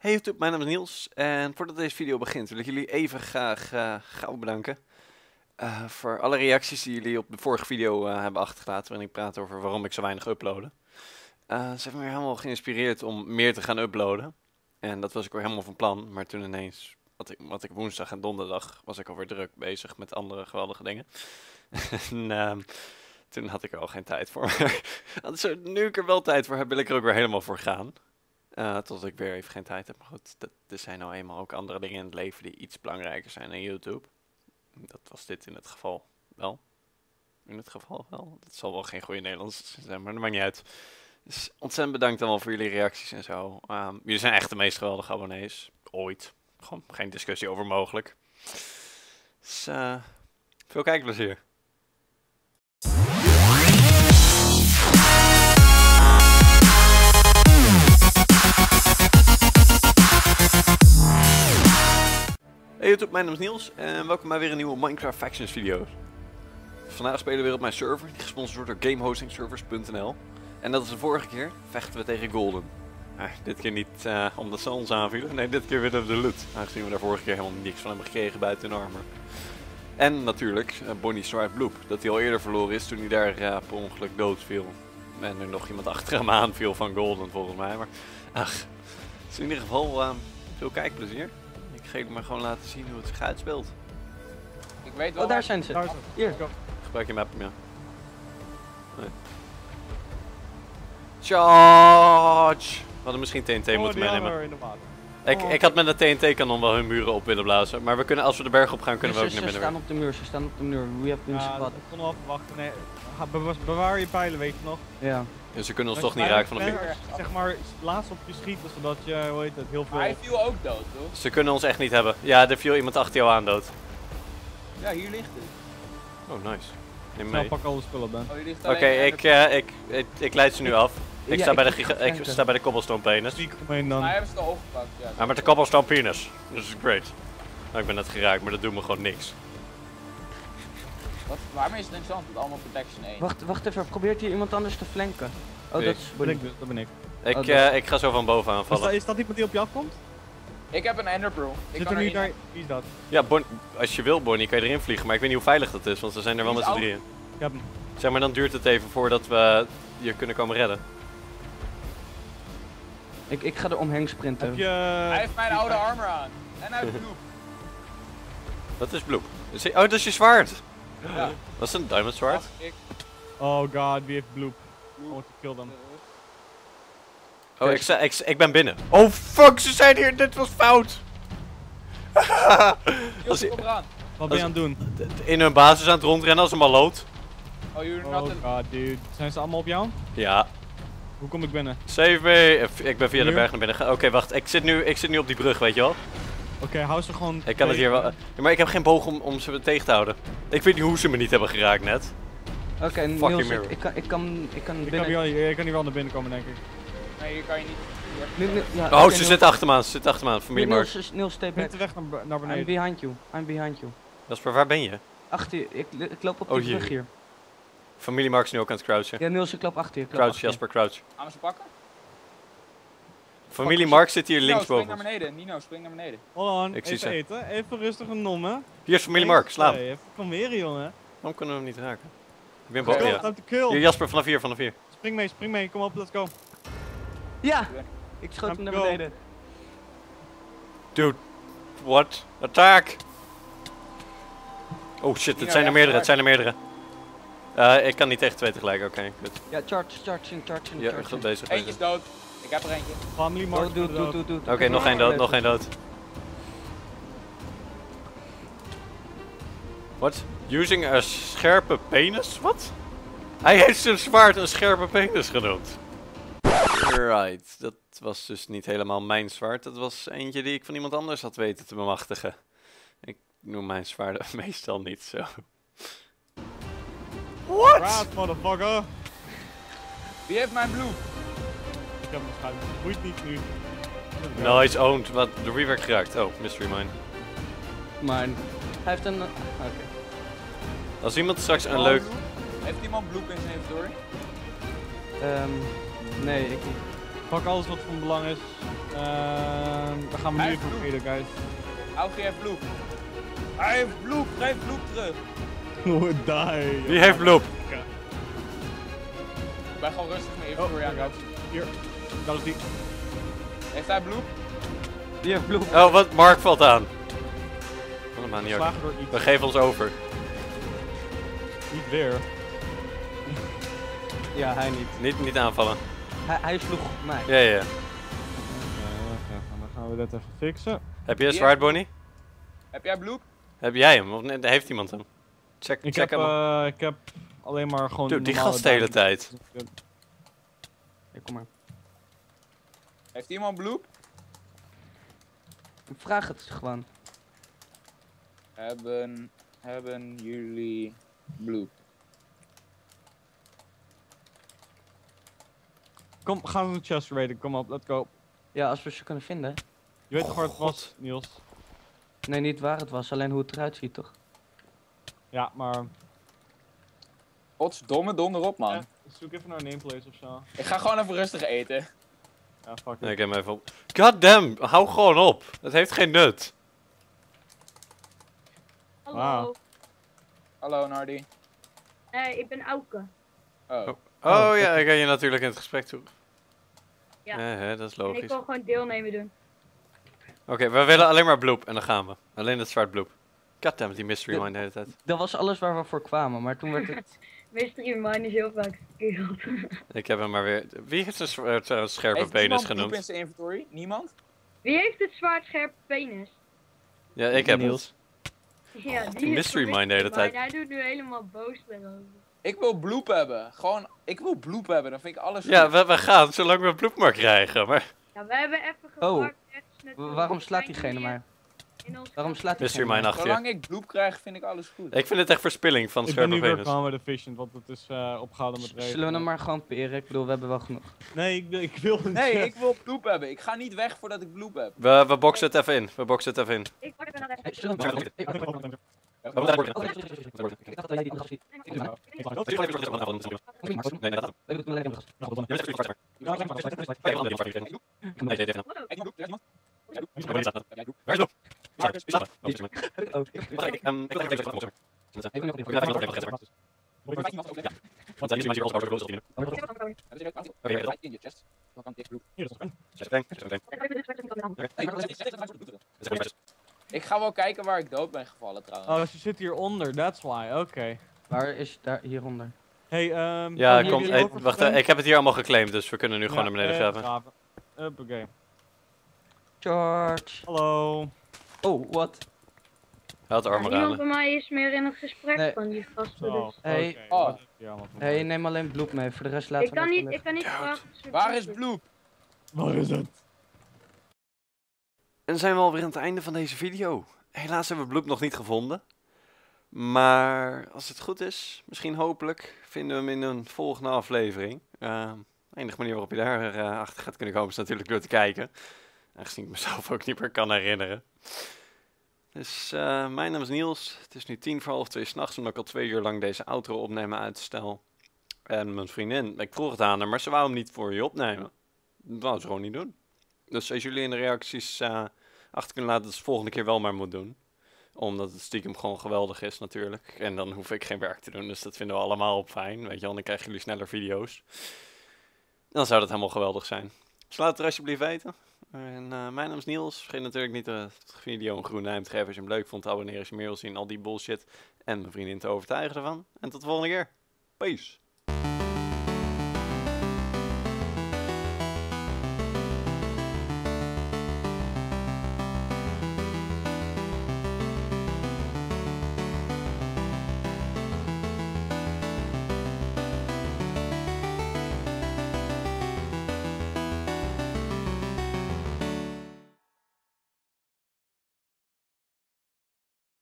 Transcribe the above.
Hey YouTube, mijn naam is Niels en voordat deze video begint wil ik jullie even graag gauw bedanken voor alle reacties die jullie op de vorige video hebben achtergelaten waarin ik praat over waarom ik zo weinig uploaden. Ze hebben me helemaal geïnspireerd om meer te gaan uploaden en dat was ik weer helemaal van plan, maar toen ineens, wat ik woensdag en donderdag, was ik alweer druk bezig met andere geweldige dingen. En toen had ik er al geen tijd voor. Dus nu ik er wel tijd voor heb, wil ik er ook weer helemaal voor gaan. Tot ik weer even geen tijd heb. Maar goed, er zijn nou eenmaal ook andere dingen in het leven die iets belangrijker zijn dan YouTube. Dat was dit in het geval wel. Dat zal wel geen goede Nederlands zijn, maar dat maakt niet uit. Dus ontzettend bedankt allemaal voor jullie reacties en zo. Jullie zijn echt de meest geweldige abonnees. Ooit. Gewoon geen discussie over mogelijk. Dus veel kijkplezier. Hey YouTube, mijn naam is Niels en welkom bij weer een nieuwe Minecraft Factions video. Vandaag spelen we weer op mijn server, die gesponsord wordt door GameHostingServers.nl. En dat is de vorige keer, vechten we tegen Golden. Dit keer niet omdat ze ons aanvielen, nee, dit keer willen we de loot. Aangezien we daar vorige keer helemaal niks van hebben gekregen buiten hun armor. En natuurlijk Bonnie Stride Bloop, dat hij al eerder verloren is toen hij daar per ongeluk dood viel. En er nog iemand achter hem aanviel van Golden volgens mij, maar ach. Dus in ieder geval veel kijkplezier. Ik ga jullie maar gewoon laten zien hoe het zich uitspeelt. Ik weet wel. Oh, daar zijn ze. Daar Hier. Gebruik je map, ja. Nee. Charge! We hadden misschien TNT moeten meenemen. Ik had met de TNT-kanon wel hun muren op willen blazen. Maar we kunnen, als we de berg op gaan, kunnen we ook naar binnen. Ze staan op de muur. We have been spotted. Ik kon wel verwachten. Nee, bewaar je pijlen, weet je nog? Ja. Dus ze kunnen ons toch niet raken van de muur. Zeg maar, laatst op je schieten, zodat je, hoe heet het, heel veel... Hij viel ook dood, toch? Ze kunnen ons echt niet hebben. Ja, er viel iemand achter jou aan dood. Ja, hier ligt het. Oh, nice. Neem Snel mee. pak alle spullen, Ben. Oh, hier ligt Oké, ik leid ze nu af. Ik Ja, sta bij de cobblestone penis. Ziek omheen dan. Hij heeft ze al opgepakt, ja. Ja, met de cobblestone penis. Dat is great. Nou, ik ben net geraakt, maar dat doet me gewoon niks. Waarmee is het interessant met allemaal protection 1? Wacht even. Probeert hier iemand anders te flanken? Oh, Ik. dat is Bonnie. Dat ben ik. Ik ga zo van boven aanvallen. Is dat iemand die op je afkomt? Ik heb een enderpearl. Ik Zit kan er nu erin. daar... Wie is dat? Ja, als je wil, Bonnie, kan je erin vliegen. Maar ik weet niet hoe veilig dat is, want ze zijn er wel met z'n drieën. Ik heb hem. Zeg maar, dan duurt het even voordat we je kunnen komen redden. Ik ga er omheen sprinten. Heb je... Hij heeft mijn oude armor aan. En hij heeft bloed. Wat is bloep? Oh, dat is je zwaard! Ja. Dat is een diamond zwaard. Ik... Oh god, wie heeft bloop? Oh, ik kill them. Oh, ik ben binnen. Oh fuck, ze zijn hier, dit was fout! Jos, kom eraan. Wat ben je aan het doen? In hun basis aan het rondrennen als een maloot. Oh, you're Oh not in... god, dude. Zijn ze allemaal op jou? Ja. Hoe kom ik binnen? Save me! Ik ben via de Muur? berg naar binnen gegaan. Oké, wacht. Ik zit nu op die brug, weet je wel? Oké, hou ze gewoon... Ik kan het hier wel... Ja, maar ik heb geen boog om ze tegen te houden. Ik weet niet hoe ze me niet hebben geraakt net. Oké, Fucking Niels, mirror. ik kan Ik binnen... kan hier wel naar binnen komen, denk ik. Nee, hier kan je niet. Ja, Oh, oké, ze Niels. zitten achter me aan. Ze zitten achter me aan. Familie Mark. Niels, stay Ik ben back. te weg naar I'm beneden. behind you. I'm behind you. Jasper, waar ben je? Achter je. Ik loop op Oh, die hier. brug hier. Familie Mark is nu ook aan het crouchen. Ja, Niels, ik loop achter je. Crouch, Jasper, crouch. Gaan we ze pakken? Familie Mark zit hier Nino, spring naar linksboven. beneden. Nino, spring naar beneden. Hold on, Ik zie even ze. eten. Even rustig een nom, hè. Hier is familie Mark, sla hem. Hey, even kom weer, jongen. Waarom kunnen we hem niet raken? Ik ben Oké. boven, Kill, ja. time to kill. Hier, Jasper, vanaf hier. Spring mee, kom op, let's go. Ja! Ik schoot hem naar Go. beneden. Dude, what? Attack! Oh shit, Nino, het zijn er meerdere, ik kan niet tegen twee tegelijk, oké. Goed. Ja, charging. Ja, goed bezig. Eentje is dood. Ik heb er eentje. Family Mark. Oh, doe. Oké, nog één dood. What? Using a scherpe penis? Wat? Hij heeft zijn zwaard een scherpe penis genoemd. Right, dat was dus niet helemaal mijn zwaard. Dat was eentje die ik van iemand anders had weten te bemachtigen. Ik noem mijn zwaarden meestal niet zo. What? Praat, motherfucker. Wie heeft mijn bloed? Ik heb hem waarschijnlijk. Boeit niet nu. Nice owned. Wat? Door wie werd ik geraakt? Oh, mystery mine. Maar hij heeft een... Oké. Als iemand straks een leuk... Heeft iemand bloed in zijn inventory? Nee, ik niet. Pak alles wat van belang is. Dan gaan we nu Hij even heeft verder, guys. Alfie heeft bloep. Hij heeft bloep. Geef bloep terug. Oh, die. Wie heeft bloep? Ik ben gewoon rustig mijn inventory aan het doen. Hier, dat is die. Heeft hij bloep? Die heeft bloem. Oh, wat? Mark valt aan. Allemaal niet ook. Slagen door iets. We geven ons over. Niet weer. Ja, hij niet. Niet aanvallen. Hij sloeg mij. Ja, ja. Dan gaan we dit even fixen. Heb je een Ja. zwaard, Bonnie? Heb jij bloep? Heb jij hem? Of heeft iemand hem? Check Ik hem. heb alleen maar gewoon Dude, die normale gast de hele diamonds. tijd. Ja, kom maar. Heeft iemand bloep? Ik vraag het gewoon. Hebben jullie bloep? Kom, gaan we de chest raiden. Kom op, let's go. Ja, als we ze kunnen vinden. Je weet toch waar het God. was, Niels? Nee, niet waar het was, alleen hoe het eruit ziet, toch? Ja, maar... Godsdomme donder op, man. Ja, zoek even naar een nameplace of zo. Ik ga gewoon even rustig eten. Ja, fuck Nee, it. ik heb hem even op. God damn, hou gewoon op. Het heeft geen nut. Ah. Hallo. Hallo, Nardi. Ik ben Auke. Oh. Oh ja, ik ga je natuurlijk in het gesprek toe. Ja. Hè, dat is En ik logisch. wil gewoon deelnemen doen. Oké, we willen alleen maar bloep en dan gaan we. Alleen het zwaard bloep. Goddammit, die mystery mine de hele tijd. Dat was alles waar we voor kwamen, maar toen werd het... Mystery Mine is heel vaak gekild. Ik heb hem maar weer... Wie heeft een scherpe Heeft penis iemand bloep in genoemd? zijn inventory? Niemand? Wie heeft het zwaard scherpe penis? Ja, ik heb Niels. het. Ja, Die is mystery van mine de hele Mystery tijd. Mine. Hij doet nu helemaal boos erover. Ik wil bloep hebben. Gewoon, ik wil bloep hebben. Dan vind ik alles Ja, goed. we gaan zolang we bloep maar krijgen, maar... Ja, we hebben even Oh. gepakt. ergens naartoe. Waarom We slaat zijn diegene hier maar? in ons Waarom slaat Mystery diegene mine maar? achter je. Zolang ik bloep krijg, vind ik alles goed. Ik vind het echt verspilling van Ik ben scherpe nu weer penis. klaar met de fishing, want het is opgehouden met regen. Zullen we hem maar gewoon peren? Ik bedoel, we hebben wel genoeg. Nee, ik wil niet. Nee, ik wil bloep hebben. Ik ga niet weg voordat ik bloep heb. We boxen het even in. We boxen het even in. Ik pak er nog Hey, even. zullen we hem... Ik Ik dacht dat jij die nog ziet. Nee, nee, dat. Ik doe het alleen maar. Nee, Ik heb bloep. Er is iemand. Waar is bloep? Oh, Want zijn hier als auto's In je chest. Dan kan ik bloep. Ik ga wel kijken waar ik dood ben gevallen trouwens. Oh, ze zit hieronder, that's why, oké. waar is daar hieronder? Hey, Ja, oh, komt. hier Hey, over wacht, gestemd? ik heb het hier allemaal geclaimd, dus we kunnen nu gewoon Ja, naar beneden graven. Oké. George. Hallo. Oh, wat? Houd de armen Niemand aan. bij mij is meer in het gesprek Nee. van die gasten. Zo, Dus. Hey. oké, Oh. wat heb je allemaal van Hey, mij? neem alleen bloed mee, voor de rest laten Ik we kan het niet, gewoon ik kan niet vragen. of ze Waar is bloed bloep? Waar is het? En zijn we alweer aan het einde van deze video. Helaas hebben we bloep nog niet gevonden. Maar als het goed is, misschien hopelijk, vinden we hem in een volgende aflevering. De enige manier waarop je daar achter gaat kunnen komen is natuurlijk door te kijken. Aangezien ik mezelf ook niet meer kan herinneren. Dus mijn naam is Niels. Het is nu 1:50 s'nachts omdat ik al 2 uur lang deze outro opnemen uitstel. En mijn vriendin, ik vroeg het aan haar, maar ze wou hem niet voor je opnemen. Dat wou ze gewoon niet doen. Dus als jullie in de reacties achter kunnen laten dat ze de volgende keer wel maar moet doen. Omdat het stiekem gewoon geweldig is natuurlijk. En dan hoef ik geen werk te doen, dus dat vinden we allemaal fijn. Weet je wel, dan krijgen jullie sneller video's. Dan zou dat helemaal geweldig zijn. Dus laat het er alsjeblieft weten. En mijn naam is Niels. Vergeet natuurlijk niet de video een groen duim te geven als je hem leuk vond. Te abonneren als je meer wil zien, al die bullshit. En mijn vriendin te overtuigen ervan. En tot de volgende keer. Peace.